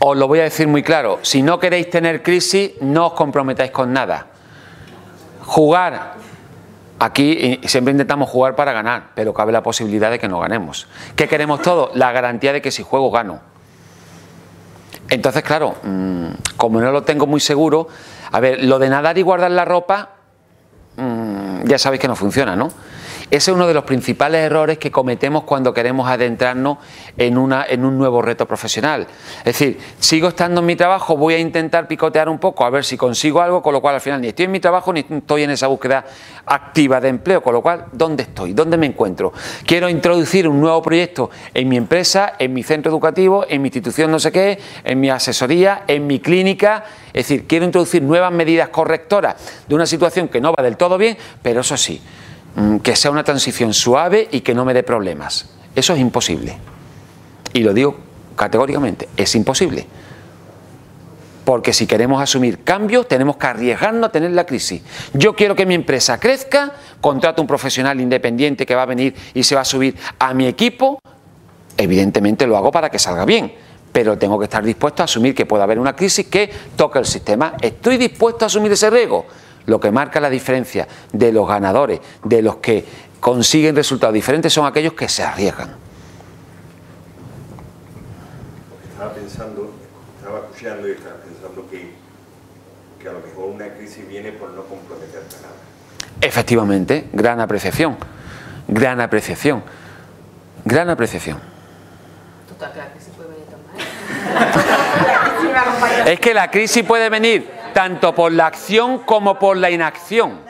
os lo voy a decir muy claro, si no queréis tener crisis, no os comprometáis con nada. Jugar, aquí siempre intentamos jugar para ganar, pero cabe la posibilidad de que no ganemos. ¿Qué queremos todos? La garantía de que si juego, gano. Entonces, claro, como no lo tengo muy seguro, a ver, lo de nadar y guardar la ropa, ya sabéis que no funciona, ¿no? Ese es uno de los principales errores que cometemos cuando queremos adentrarnos en un nuevo reto profesional. Es decir, sigo estando en mi trabajo, voy a intentar picotear un poco a ver si consigo algo, con lo cual al final ni estoy en mi trabajo ni estoy en esa búsqueda activa de empleo, con lo cual, ¿dónde estoy? ¿Dónde me encuentro? Quiero introducir un nuevo proyecto en mi empresa, en mi centro educativo, en mi institución no sé qué, en mi asesoría, en mi clínica. Es decir, quiero introducir nuevas medidas correctoras de una situación que no va del todo bien, pero eso sí, que sea una transición suave y que no me dé problemas. Eso es imposible. Y lo digo categóricamente, es imposible. Porque si queremos asumir cambios, tenemos que arriesgarnos a tener la crisis. Yo quiero que mi empresa crezca, contrato un profesional independiente que va a venir y se va a subir a mi equipo. Evidentemente lo hago para que salga bien, pero tengo que estar dispuesto a asumir que puede haber una crisis que toque el sistema. ¿Estoy dispuesto a asumir ese riesgo? Lo que marca la diferencia de los ganadores, de los que consiguen resultados diferentes, son aquellos que se arriesgan. Estaba escuchando y estaba pensando que a lo mejor una crisis viene por no comprometerte a nada. Efectivamente, gran apreciación, gran apreciación, gran apreciación. Total, que la crisis puede venir también. Es que la crisis puede venir tanto por la acción como por la inacción.